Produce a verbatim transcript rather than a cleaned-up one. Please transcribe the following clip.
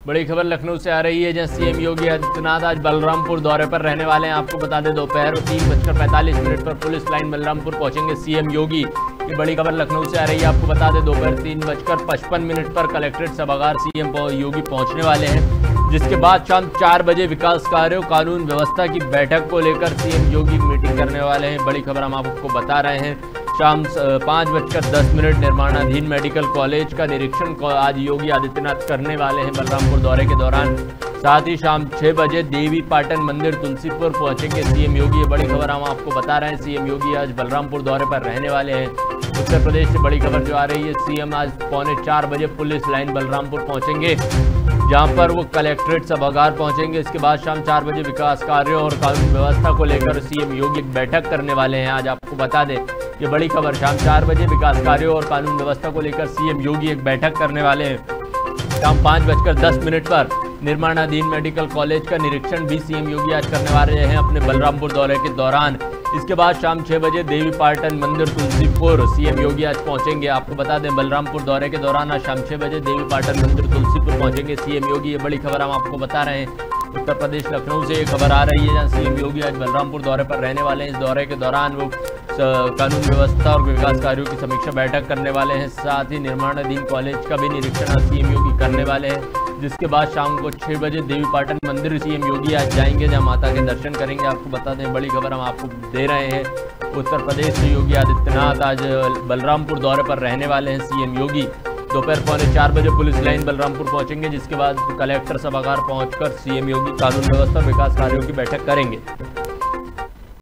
बड़ी खबर लखनऊ से आ रही है, जहां सीएम योगी आदित्यनाथ आज बलरामपुर दौरे पर रहने वाले हैं। आपको बता दें दोपहर तीन बजकर पैंतालीस मिनट पर पुलिस लाइन बलरामपुर पहुंचेंगे सीएम योगी। ये बड़ी खबर लखनऊ से आ रही है। आपको बता दें दोपहर तीन बजकर पचपन मिनट पर कलेक्ट्रेट सभागार सीएम योगी पहुंचने वाले हैं, जिसके बाद शाम चार बजे विकास कार्यों कानून व्यवस्था की बैठक को लेकर सीएम योगी मीटिंग करने वाले हैं। बड़ी खबर हम आपको बता रहे हैं। शाम पाँच बजकर दस मिनट निर्माणाधीन मेडिकल कॉलेज का निरीक्षण आज योगी आदित्यनाथ करने वाले हैं बलरामपुर दौरे के दौरान। साथ ही शाम छह बजे देवी पाटन मंदिर तुलसीपुर पहुंचेंगे सीएम योगी। ये बड़ी खबर हम आपको बता रहे हैं। सीएम योगी आज बलरामपुर दौरे पर रहने वाले हैं। उत्तर प्रदेश से बड़ी खबर जो आ रही है, सीएम आज पौने चार बजे पुलिस लाइन बलरामपुर पहुंचेंगे, जहां पर वो कलेक्ट्रेट सभागार पहुंचेंगे। इसके बाद शाम चार बजे विकास कार्यों और कानून व्यवस्था को लेकर सीएम योगी एक बैठक करने वाले हैं। आज आपको बता दें ये बड़ी खबर, शाम चार बजे विकास कार्यों और कानून व्यवस्था को लेकर सीएम योगी एक बैठक करने वाले हैं। शाम पाँच बजकर दस मिनट पर निर्माणाधीन मेडिकल कॉलेज का निरीक्षण भी सीएम योगी आज करने वाले हैं अपने बलरामपुर दौरे के दौरान। इसके बाद शाम छह बजे देवी पाटन मंदिर तुलसीपुर सीएम योगी आज पहुंचेंगे। आपको बता दें बलरामपुर दौरे के दौरान आज शाम छह बजे देवी पाटन मंदिर तुलसीपुर पहुंचेंगे सीएम योगी। ये बड़ी खबर हम आपको बता रहे हैं। उत्तर प्रदेश लखनऊ से ये खबर आ रही है, जहां सीएम योगी आज बलरामपुर दौरे पर रहने वाले हैं। इस दौरे के दौरान वो कानून व्यवस्था और विकास कार्यों की समीक्षा बैठक करने वाले हैं। साथ ही निर्माणाधीन कॉलेज का भी निरीक्षण सीएम योगी करने वाले हैं, जिसके बाद शाम को छह बजे देवी पाटन मंदिर सीएम योगी आज जाएंगे, जहां माता के दर्शन करेंगे। आपको बता दें बड़ी खबर हम आपको दे रहे हैं। उत्तर प्रदेश से योगी आदित्यनाथ आज बलरामपुर दौरे पर रहने वाले हैं सीएम योगी। दोपहर पौने चार बजे पुलिस लाइन बलरामपुर पहुंचेंगे, जिसके बाद कलेक्टर सभागार पहुंचकर सीएम योगी कानून व्यवस्था विकास कार्यों की बैठक करेंगे।